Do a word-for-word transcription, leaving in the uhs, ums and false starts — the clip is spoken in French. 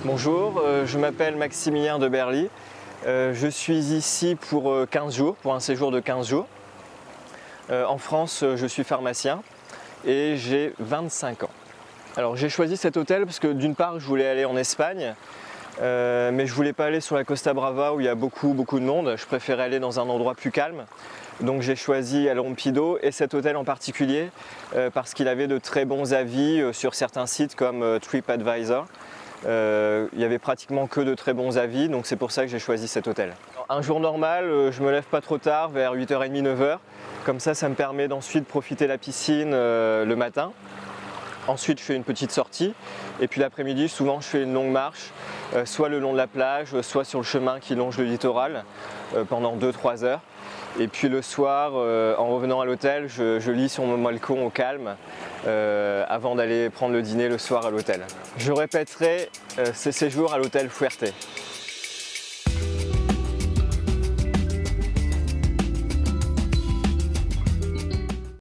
Bonjour, euh, je m'appelle Maximilien de Berly. Euh, je suis ici pour quinze jours, pour un séjour de quinze jours. Euh, en France, je suis pharmacien et j'ai vingt-cinq ans. Alors j'ai choisi cet hôtel parce que d'une part, je voulais aller en Espagne, euh, mais je ne voulais pas aller sur la Costa Brava où il y a beaucoup, beaucoup de monde. Je préférais aller dans un endroit plus calme. Donc j'ai choisi El Rompido et cet hôtel en particulier euh, parce qu'il avait de très bons avis euh, sur certains sites comme euh, TripAdvisor. Euh, il y avait pratiquement que de très bons avis, donc c'est pour ça que j'ai choisi cet hôtel. Un jour normal, euh, je me lève pas trop tard, vers huit heures trente, neuf heures. Comme ça, ça me permet d'ensuite profiter de la piscine euh, le matin. Ensuite, je fais une petite sortie. Et puis l'après-midi, souvent, je fais une longue marche, euh, soit le long de la plage, soit sur le chemin qui longe le littoral, euh, pendant deux trois heures. Et puis le soir, euh, en revenant à l'hôtel, je, je lis sur mon balcon au calme euh, avant d'aller prendre le dîner le soir à l'hôtel. Je répéterai euh, ces séjours à l'hôtel Fuerte.